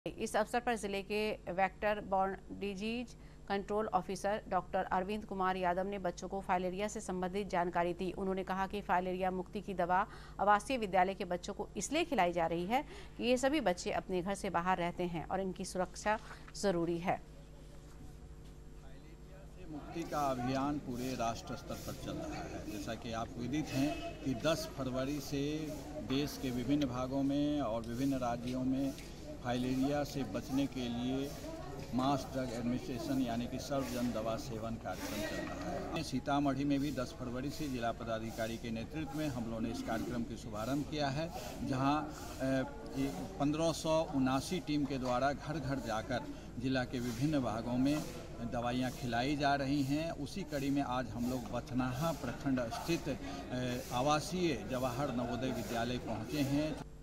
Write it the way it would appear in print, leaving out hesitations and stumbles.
इस अवसर पर जिले के vector borne disease control officer doctor Arvind Kumar Yadav ने बच्चों को फाइलेरिया से संबंधित जानकारी दी। उन्होंने कहा कि फाइलेरिया मुक्ति की दवा आवासीय विद्यालय के बच्चों को इसलिए खिलाई जा रही है कि ये सभी बच्चे अपने घर से बाहर रहते हैं और इनकी सुरक्षा जरूरी है। मुक्ति का अभियान पूरे राष्ट्र स्तर पर चल रहा है। जैसा कि आप विदित हैं कि 10 फरवरी से देश के विभिन्न भागों में और विभिन्न राज्यों में फाइलेरिया से बचने के लिए मास ड्रग एडमिनिस्ट्रेशन यानी कि सर्वजन दवा सेवन कार्यक्रम चल रहा है। सीतामढ़ी में भी 10 फरवरी से जिला पदाधिकारी के नेतृत्व में हम लोगों ने इस कार्यक्रम की शुभारंभ किया है, जहां 1579 टीम के द्वारा घर घर जाकर जिला के विभिन्न भागों में दवाइयाँ खिलाई जा रही हैं। उसी कड़ी में आज हम लोग बथनाहा प्रखंड स्थित आवासीय जवाहर नवोदय विद्यालय पहुँचे हैं।